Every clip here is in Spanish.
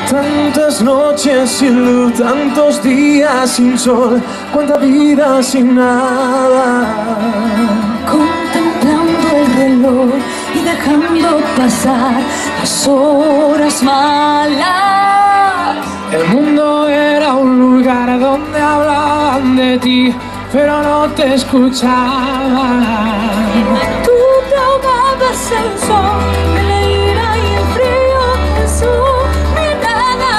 Tantas noches sin luz, tantos días sin sol, cuánta vida sin nada. Contemplando el reloj y dejando pasar las horas malas. El mundo era un lugar donde hablaban de ti, pero no te escuchaban. Tú te ahogabas en el sol, en la ira y el frío de su mirada.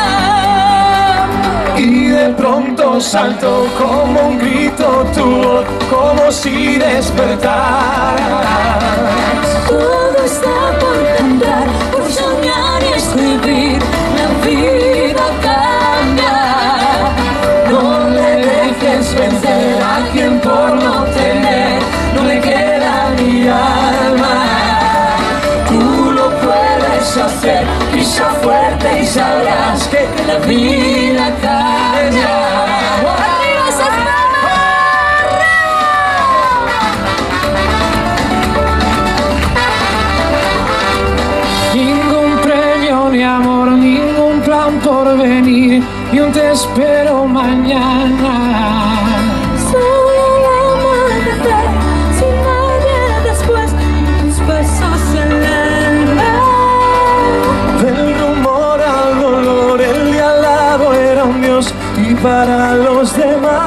Y de pronto saltó como un grito tu voz, como si despertaras. Todo está por cambiar, por soñar y escribir. La vida cambia. No le dejes vencer a quien por no tener no le queda ni alma. Tú lo puedes hacer, pisa fuerte y sabrás que la vida cambia. ¡Arriba esas manos! Ningún premio ni amor, ningún plan por venir, y un te espero mañana. Solo el amanecer, sin nadie después, tus besos en el mar. Del rumor al dolor, el de al lado era un dios, y para los demás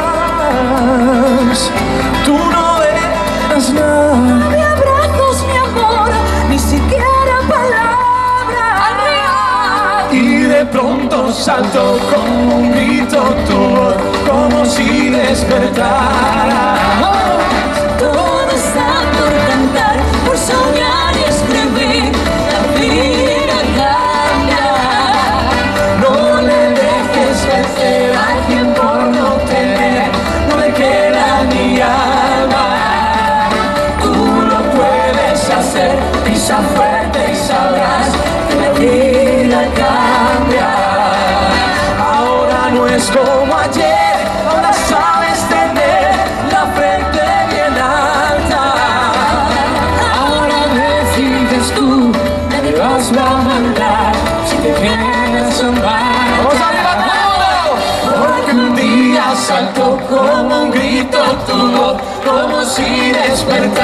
tú no eras nada. Ni abrazos, ni amor, ni siquiera palabras. ¡Arriba! Y de pronto saltó como un grito tu voz, como si despertara. Todo está por cantar, por soñar y escribir. La vida cambia. No le dejes vencer a quien por no tener no le queda ni alma. Tú lo puedes hacer, pisa fuerte y sabrás que la vida cambia. Ahora no es como ayer, ahora sabes tener la frente bien alta. Ahora decides tú, me vas a mandar si te quieres amar. ¡Vamos arriba todos! Porque un día saltó como un grito tu voz, como si despertaras.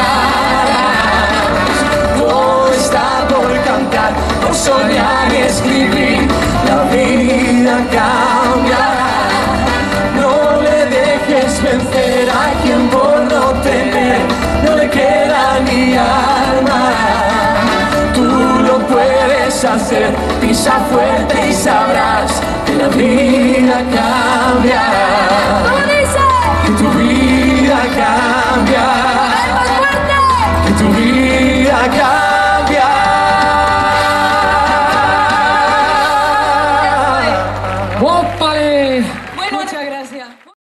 Todo está por cantar, por soñar y escribir. La vida cambiará. No le dejes vencer a quien por no tener no le queda ni alma. Tú lo puedes hacer, pisa fuerte y sabrás que la vida cambiará. Que tu vida cambiará.